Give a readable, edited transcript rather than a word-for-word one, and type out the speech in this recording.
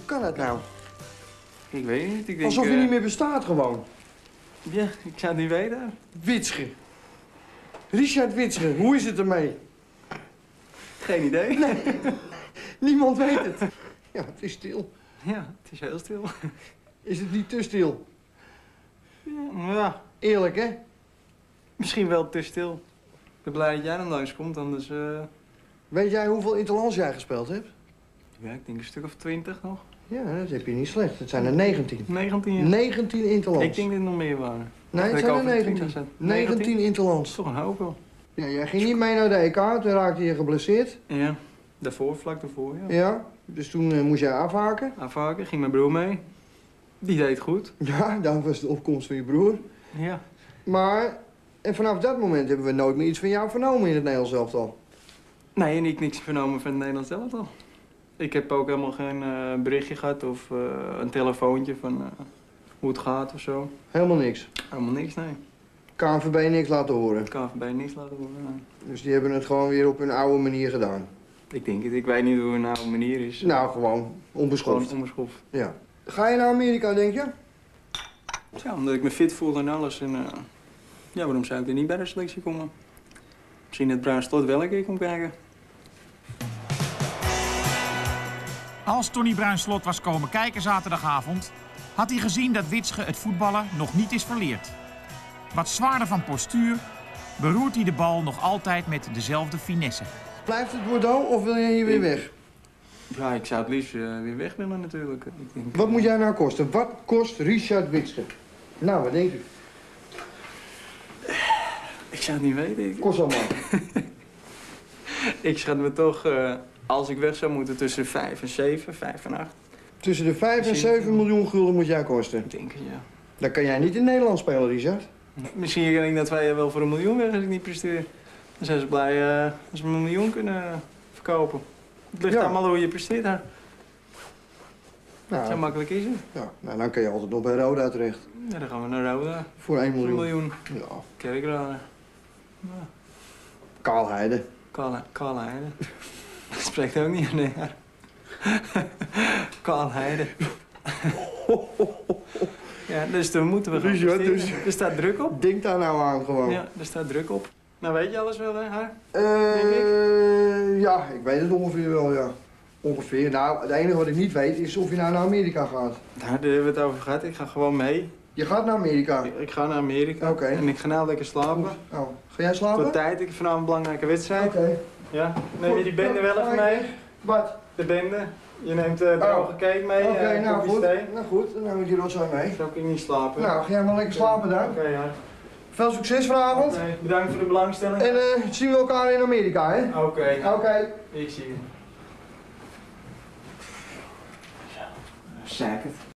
kan dat nou? Ik weet niet, ik denk... Alsof je niet meer bestaat gewoon. Ja, ik zou het niet weten. Witsche. Richard Witsche, hoe is het ermee? Geen idee. Nee, niemand weet het. Ja, het is stil. Ja, het is heel stil. Is het niet te stil? Ja, Eerlijk, hè? misschien wel te stil. Ik ben blij dat jij dan langskomt, anders... Weet jij hoeveel interlands jij gespeeld hebt? Ja, ik denk een stuk of 20 nog. Ja, dat heb je niet slecht. Het zijn er 19. 19 jaar. 19 interlands. Ik denk dat er nog meer waren. Nee, het Dat zijn ik er over 19. 20 zat. 19 interlands. Dat is toch een hoop wel. Ja, jij ging niet mee naar de EK, toen raakte je geblesseerd. Ja, daarvoor, vlak daarvoor, ja. Ja, dus toen moest jij afhaken. Afhaken, ging mijn broer mee. Die deed goed. Ja, dan was de opkomst van je broer. Ja. Maar, en vanaf dat moment hebben we nooit meer iets van jou vernomen in het Nederlands elftal. Nee, en ik niks vernomen van het Nederlands elftal. Ik heb ook helemaal geen berichtje gehad of een telefoontje van hoe het gaat of zo. Helemaal niks. Helemaal niks, nee. KNVB niks laten horen. KNVB niks laten horen. Nee. Dus die hebben het gewoon weer op hun oude manier gedaan. Ik denk het, ik weet niet hoe een oude manier is. Nou, gewoon onbeschoft. Gewoon onbeschoft. Ja. Ga je naar Amerika, denk je? Ja, omdat ik me fit voel en alles. En ja, waarom zou ik er niet bij de selectie komen? Misschien het Bruin Slot wel een keer komt kijken. Als Tony Bruinslot was komen kijken zaterdagavond, had hij gezien dat Witsche het voetballen nog niet is verleerd. Wat zwaarder van postuur, beroert hij de bal nog altijd met dezelfde finesse. Blijft het Bordeaux of wil je hier weer weg? Ja, ik zou het liefst weer weg willen natuurlijk. Ik denk, Wat moet jij nou kosten? Wat kost Richard Witsche? Nou, wat denk je? ik zou het niet weten. Kost allemaal. Ik schat me toch, als ik weg zou moeten, tussen 5 en 7, 5 en 8. Tussen de 5 en 7 miljoen gulden moet jij kosten. Ik denk het, ja. Dan kan jij niet in Nederland spelen, Richard. Misschien denk ik dat wij wel voor 1 miljoen weg als ik niet presteer. Dan zijn ze blij als we 1 miljoen kunnen verkopen. Het ligt Ja. allemaal hoe je presteert daar. Nou, Zo makkelijk is het. ja, nou, dan kan je altijd nog bij Roda terecht. Ja, dan gaan we naar Roda. Voor 1 Voor 1 miljoen. miljoen. Ja. Kerkrade. Kaalheide. Kaalheide. Dat spreekt ook niet nee. Kaalheide. Ja, dus daar moeten we gaan Richard, presteren. dus- Er staat druk op. Denk daar nou aan gewoon. Ja, er staat druk op. Nou, weet je alles wel, hè? Har? Ja, ik weet het ongeveer wel, ja. Ongeveer. Nou, het enige wat ik niet weet is of je nou naar Amerika gaat. Daar hebben we het over gehad. Ik ga gewoon mee. Je gaat naar Amerika. Ik ga naar Amerika. Oké. En ik ga nou lekker slapen. Oh, ga jij slapen? Tot tijd. Ik heb vanavond een belangrijke wedstrijd. Oké. Ja. Neem je die bende wel even mee? Wat? De bende. Je neemt de droge cake mee. Oké, nou kopje goed. thee. Nou goed, dan neem ik die rotzooi mee. Zo kun je niet slapen. Nou, ga jij maar lekker slapen dan. Oké, ja. Veel succes vanavond. Nee, bedankt voor de belangstelling. En zien we elkaar in Amerika, hè? Oké, nou, Oké. ik zie je. Zeker.